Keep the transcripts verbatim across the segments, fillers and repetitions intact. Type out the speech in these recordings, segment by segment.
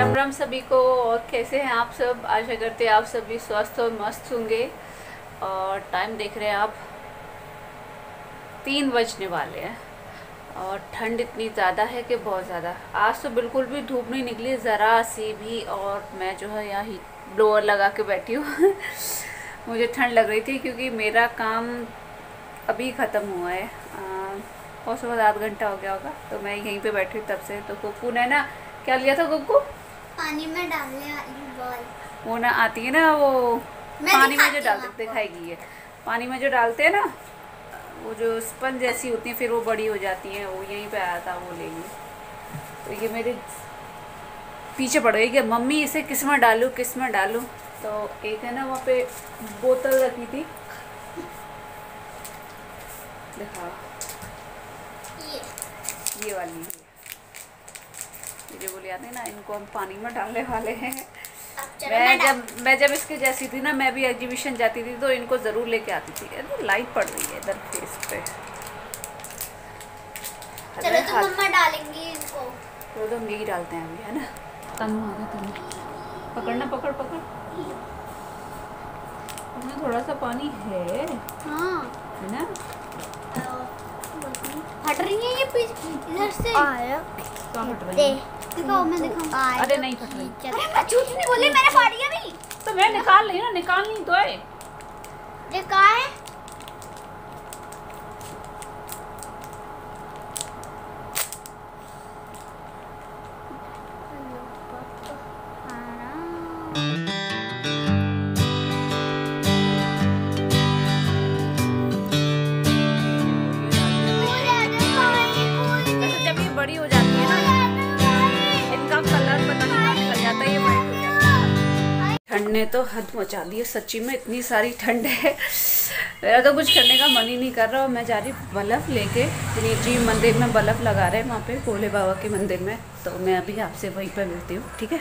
राम राम सभी को। और कैसे हैं आप सब? आशा करते हैं आप सभी स्वस्थ और मस्त होंगे। और टाइम देख रहे हैं आप, तीन बजने वाले हैं और ठंड इतनी ज़्यादा है कि बहुत ज़्यादा। आज तो बिल्कुल भी धूप नहीं निकली ज़रा सी भी, और मैं जो है यहाँ हीट ब्लोअर लगा के बैठी हूँ मुझे ठंड लग रही थी क्योंकि मेरा काम अभी ख़त्म हुआ है, और सुबह आध घंटा हो गया होगा, तो मैं यहीं पे बैठी हूँ तब से। तो कुक्कू ने ना क्या लिया था, कुक्कू पानी में डालने वाली बॉल, वो ना आती है ना, वो पानी में जो डालते दिखाएगी है, पानी में जो डालते हैं ना, वो जो स्पंज जैसी होती है, फिर वो बड़ी हो जाती हैं, वो यहीं पे आया था, वो ले ली। तो ये मेरे पीछे पड़ गई कि मम्मी इसे किस में डालूँ किस में डालूँ। तो एक है ना वहाँ पे बोतल रखी थी, देखा ये ये वाली है, ये जो बोली आती है ना, इनको हम पानी में डालने वाले हैं। मैं जब मैं जब इसके जैसी थी ना, मैं भी एग्जीबिशन जाती थी तो इनको ज़रूर लेके आती थी। अरे लाइट पड़ रही है इधर फेस पे। चलो तो मम्मा डालेंगी इनको, तो, तो हम यही डालते हैं अभी, है ना। तनु आ गया, तनु पकड़ना, पकड़ पकड़। इसमें थोड़ा सा पानी है, हाँ है ना। हट रही है ये इधर से, तो हट रही है, दिखाओ मैं दिखाऊं। अरे नहीं फट रही। अरे मैं झूठ नहीं बोली, मैंने फाड़ी अभी। तो मैं निकाल रही हूँ ना, निकालनी तो है। ये कहाँ है? जब ये बड़ी हो जाती है ना, इनका कलर पता नहीं निकल जाता है, ये वाइट हो जाता है। ठंड ने तो हद मचा दी है सच्ची में, इतनी सारी ठंड है, मेरा तो कुछ करने का मन ही नहीं कर रहा। और मैं जा रही बल्ब लेके, गणेश जी मंदिर में बल्ब लगा रहे हैं वहाँ पे, भोले बाबा के मंदिर में। तो मैं अभी आपसे वहीं पर मिलती हूँ, ठीक है।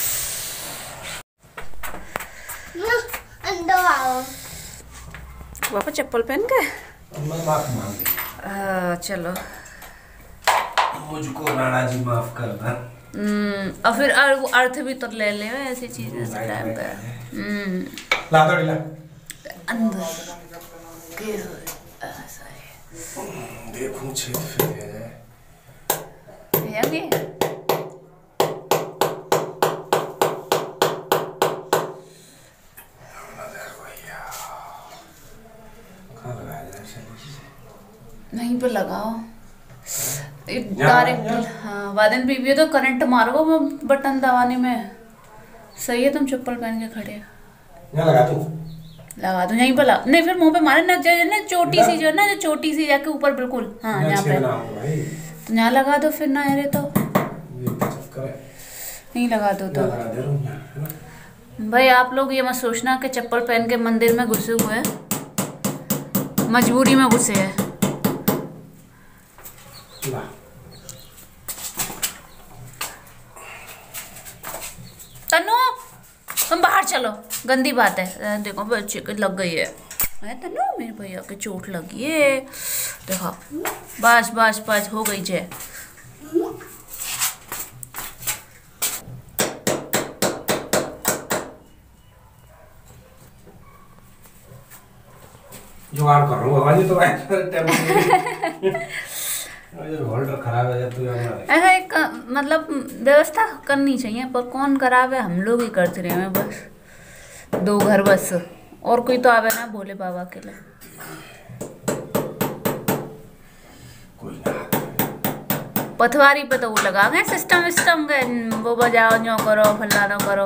अंदर आओ। पापा चप्पल पहन के माफी मांग दी। चलो, मुझको राणा जी माफ करना। हम्म, और फिर अर्थ भी तो ले ले ऐसी चीजें से टाइम पे। हम्म, ला दो ला अंदर के ऐसा है, देखूं छेद फिर है ये भी वहीं पर लगाओ डायरेक्ट। हाँ, वादन बीबी तो करंट मारो बटन दबाने में। सही है, तुम चप्पल पहन के खड़े यहाँ लगा दूं, लगा दो यहीं पर लगा। नहीं फिर मुंह पे मारे ना, जो ना चोटी सी, जो है ना, जो चोटी सी जाके ऊपर बिल्कुल, हाँ यहाँ पे, तो यहाँ लगा दो फिर ना। अरे तो नहीं लगा दो तो भाई, आप लोग ये मत सोचना कि चप्पल पहन के मंदिर में घुसे हुए हैं, मजबूरी में घुसे हैं। तनु तुम बाहर चलो, गंदी बात है। देखो बच्चे को लग गई है, है तनु, मेरे भैया के चोट लगी है, देखो। बस बस बस हो गई जय। जुगाड़ कर रहा हूँ बाबा जी, तो होल्डर खराब है तो ऐसा एक मतलब व्यवस्था करनी चाहिए, पर कौन करावे, हम लोग ही करते रहे हैं बस। दो घर बस, और कोई तो आवे ना भोले बाबा के लिए। कोई ना, पथवारी पे तो वो लगा गए सिस्टम विस्टम गए, वो बजाओ जो करो फलाना करो।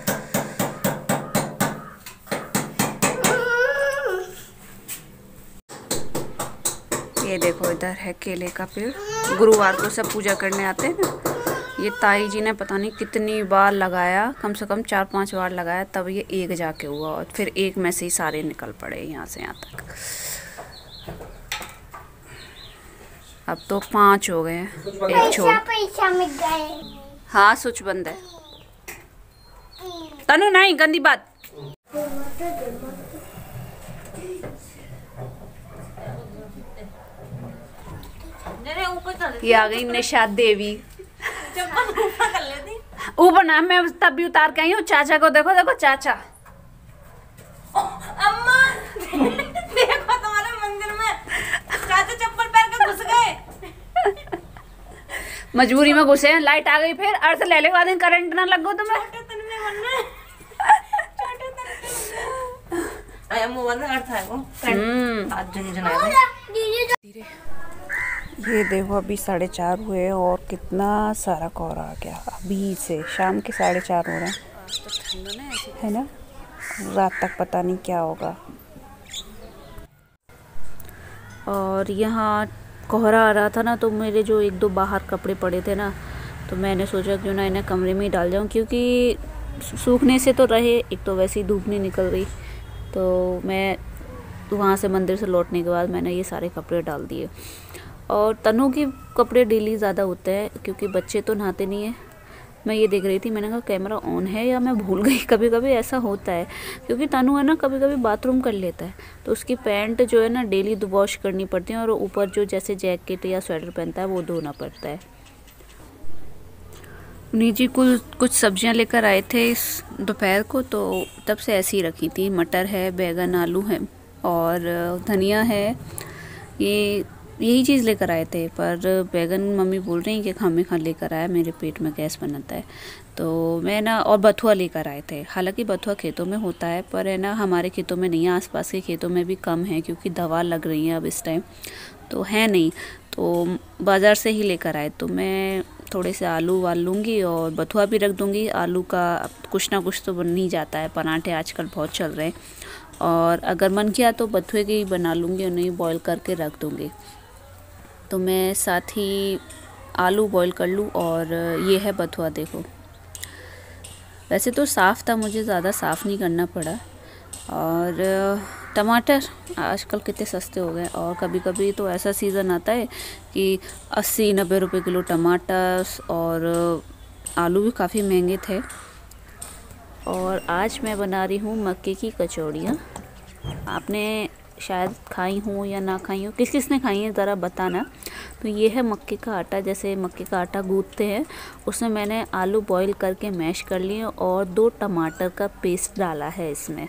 ये देखो इधर है केले का पेड़, गुरुवार को सब पूजा करने आते हैं ना। ये ताई जी ने पता नहीं कितनी बार लगाया, कम से कम चार पांच बार लगाया, तब ये एक जाके हुआ, और फिर एक में से ही सारे निकल पड़े यहाँ से यहाँ तक। अब तो पांच हो गए हैं, एक छोड़। पैसा मिल गए। हाँ स्विच बंद है। तनु नहीं, गंदी बात। ये आ गई निशा देवी। ऊपर ना, मैं तब भी उतार के आई हूँ। चाचा को देखो, देखो चाचा। अम्मा देखो तुम्हारे मंदिर में चाचा चप्पल पहन के घुस गए। मजबूरी में घुसे हैं। लाइट आ गई, फिर अर्थ ले ले दिन करंट ना लगो तुम्हें। छोटे तन में बनना छोटे तन में आया मोबाइल में अर्थ आएगा। हम्म आज जन जन आएगा। ये देखो अभी साढ़े चार हुए और कितना सारा कोहरा आ गया अभी से। शाम के साढ़े चार हो रहे हैं, है ना। रात तक पता नहीं क्या होगा। और यहाँ कोहरा आ रहा था ना, तो मेरे जो एक दो बाहर कपड़े पड़े थे ना, तो मैंने सोचा क्यों ना इन्हें कमरे में ही डाल जाऊँ, क्योंकि सूखने से तो रहे, एक तो वैसे ही धूप नहीं निकल रही। तो मैं वहाँ से मंदिर से लौटने के बाद मैंने ये सारे कपड़े डाल दिए। और तनु के कपड़े डेली ज़्यादा होते हैं क्योंकि बच्चे तो नहाते नहीं हैं। मैं ये देख रही थी, मैंने कहा कैमरा ऑन है या मैं भूल गई। कभी कभी ऐसा होता है क्योंकि तनु है ना, कभी कभी बाथरूम कर लेता है, तो उसकी पैंट जो है ना डेली वॉश करनी पड़ती है, और ऊपर जो जैसे जैकेट या स्वेटर पहनता है वो धोना पड़ता है। निजी कुल कुछ सब्जियां लेकर आए थे इस दोपहर को, तो तब से ऐसी ही रखी थी। मटर है, बैगन, आलू है और धनिया है। ये यही चीज़ लेकर आए थे, पर बैगन मम्मी बोल रही कि खामे खा लेकर आया, मेरे पेट में गैस बनाता है। तो मैं ना, और बथुआ लेकर आए थे। हालांकि बथुआ खेतों में होता है, पर है ना हमारे खेतों में नहीं है, आसपास के खेतों में भी कम है क्योंकि दवा लग रही है अब इस टाइम, तो है नहीं। तो बाज़ार से ही लेकर आए। तो मैं थोड़े से आलू उबाल लूँगी और बथुआ भी रख दूँगी। आलू का कुछ ना कुछ तो बन ही जाता है, पराठे आजकल बहुत चल रहे हैं। और अगर मन किया तो बथुए की बना लूँगी, उन्हें बॉईल करके रख दूँगी। तो मैं साथ ही आलू बॉईल कर लूँ। और ये है बथुआ, देखो। वैसे तो साफ़ था, मुझे ज़्यादा साफ़ नहीं करना पड़ा। और टमाटर आजकल कितने सस्ते हो गए, और कभी कभी तो ऐसा सीज़न आता है कि अस्सी नब्बे रुपए किलो टमाटर, और आलू भी काफ़ी महंगे थे। और आज मैं बना रही हूँ मक्के की कचौड़ियाँ। आपने शायद खाई हूँ या ना खाई हूँ, किस किस ने खाई है ज़रा बताना। तो ये है मक्के का आटा, जैसे मक्के का आटा गूँथते हैं, उसमें मैंने आलू बॉईल करके मैश कर लिए और दो टमाटर का पेस्ट डाला है इसमें।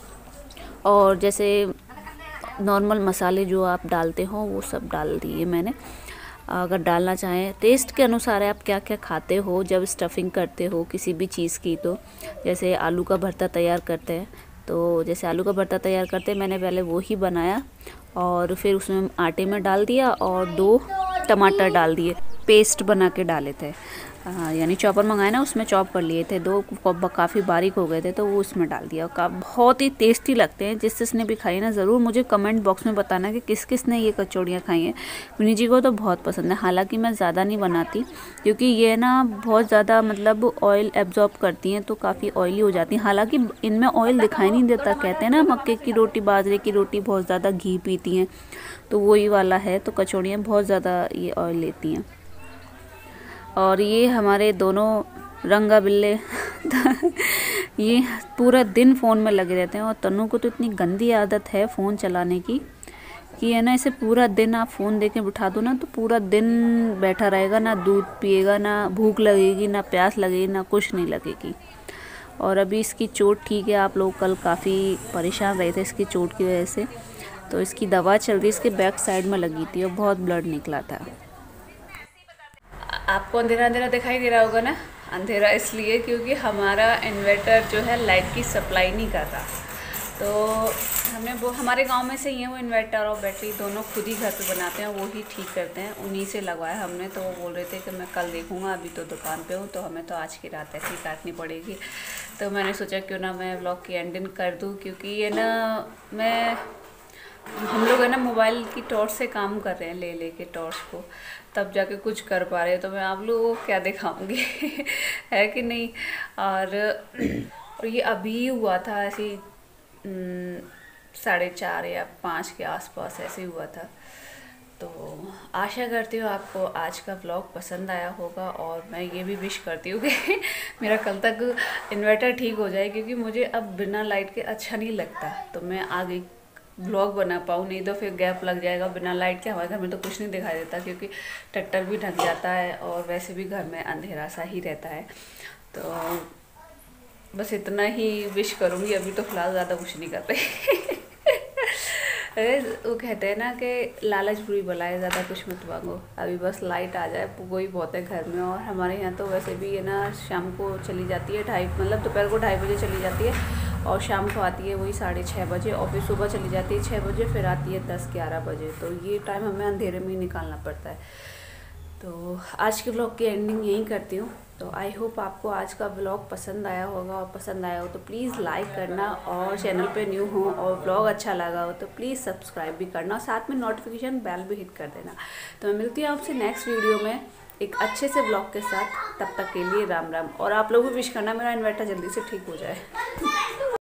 और जैसे नॉर्मल मसाले जो आप डालते हो वो सब डाल दिए मैंने। अगर डालना चाहें टेस्ट के अनुसार है, आप क्या क्या खाते हो जब स्टफिंग करते हो किसी भी चीज़ की। तो जैसे आलू का भरता तैयार करते हैं, तो जैसे आलू का भरता तैयार करते हैं, मैंने पहले वो ही बनाया और फिर उसमें आटे में डाल दिया और दो टमाटर डाल दिए, पेस्ट बना के डाले थे। हाँ, यानी चॉपर मंगाए ना, उसमें चॉप कर लिए थे, दो काफ़ी बारीक हो गए थे तो वो उसमें डाल दिया। का बहुत ही टेस्टी लगते हैं। जिस जिसने भी खाई ना, ज़रूर मुझे कमेंट बॉक्स में बताना कि किस किस ने ये कचौड़ियाँ खाई हैं। विनी जी को तो बहुत पसंद है। हालांकि मैं ज़्यादा नहीं बनाती क्योंकि ये ना बहुत ज़्यादा मतलब ऑयल एब्जॉर्ब करती हैं, तो काफ़ी ऑयली हो जाती हैं। हालाँकि इनमें ऑयल दिखाई नहीं देता। कहते हैं ना मक्के की रोटी, बाजरे की रोटी बहुत ज़्यादा घी पीती हैं, तो वही वाला है। तो कचौड़ियाँ बहुत ज़्यादा ये ऑयल लेती हैं। और ये हमारे दोनों रंगा बिल्ले ये पूरा दिन फ़ोन में लगे रहते हैं। और तनु को तो इतनी गंदी आदत है फ़ोन चलाने की कि है ना, इसे पूरा दिन आप फ़ोन दे के बिठा दो ना, तो पूरा दिन बैठा रहेगा, ना दूध पिएगा, ना भूख लगेगी, ना प्यास लगेगी, ना कुछ नहीं लगेगी। और अभी इसकी चोट ठीक है। आप लोग कल काफ़ी परेशान रहे थे इसकी चोट की वजह से, तो इसकी दवा चल रही, इसके बैक साइड में लगी थी और बहुत ब्लड निकला था। आपको अंधेरा अंधेरा दिखाई दे रहा होगा ना। अंधेरा इसलिए क्योंकि हमारा इन्वर्टर जो है लाइट की सप्लाई नहीं कर रहा। तो हमने वो, हमारे गांव में से ही है वो इन्वर्टर और बैटरी दोनों खुद ही घर पे बनाते हैं, वो ही ठीक करते हैं, उन्हीं से लगवाया हमने। तो वो बोल रहे थे कि मैं कल देखूंगा, अभी तो दुकान पे हूँ, तो हमें तो आज की रात ऐसे ही काटनी पड़ेगी। तो मैंने सोचा क्यों ना मैं व्लॉग की एंडिंग कर दूँ, क्योंकि ये ना मैं हम लोग है ना मोबाइल की टॉर्च से काम कर रहे हैं, ले ले के टॉर्च को, तब जाके कुछ कर पा रहे हैं। तो मैं आप लोगों को क्या दिखाऊंगी है कि नहीं। और और ये अभी हुआ था, ऐसी साढ़े चार या पाँच के आसपास ऐसे हुआ था। तो आशा करती हूँ आपको आज का व्लॉग पसंद आया होगा, और मैं ये भी विश करती हूँ कि मेरा कल तक इन्वर्टर ठीक हो जाए, क्योंकि मुझे अब बिना लाइट के अच्छा नहीं लगता। तो मैं आगे व्लॉग बना पाऊँ, नहीं तो फिर गैप लग जाएगा। बिना लाइट के हमारे घर में तो कुछ नहीं दिखाई देता, क्योंकि ट्रैक्टर भी ढक जाता है और वैसे भी घर में अंधेरा सा ही रहता है। तो बस इतना ही विश करूँगी, अभी तो फिलहाल ज़्यादा कुछ नहीं कर रही। वो कहते हैं ना कि लालच बुरी बला है, ज़्यादा कुछ मत मांगो, अभी बस लाइट आ जाए वही बहुत है घर में। और हमारे यहाँ तो वैसे भी है ना, शाम को चली जाती है ढाई, मतलब दोपहर को ढाई बजे चली जाती है और शाम को आती है वही साढ़े छः बजे, और फिर सुबह चली जाती है छः बजे, फिर आती है दस ग्यारह बजे। तो ये टाइम हमें अंधेरे में ही निकालना पड़ता है। तो आज के ब्लॉग की एंडिंग यहीं करती हूँ। तो आई होप आपको आज का ब्लॉग पसंद आया होगा, और पसंद आया हो तो प्लीज़ लाइक करना, और चैनल पे न्यू हो और ब्लॉग अच्छा लगा हो तो प्लीज़ सब्सक्राइब भी करना, और साथ में नोटिफिकेशन बेल भी हिट कर देना। तो मैं मिलती हूँ आपसे नेक्स्ट वीडियो में एक अच्छे से ब्लॉग के साथ। तब तक के लिए राम राम। और आप लोग भी विश करना मेरा इन्वर्टर जल्दी से ठीक हो जाए।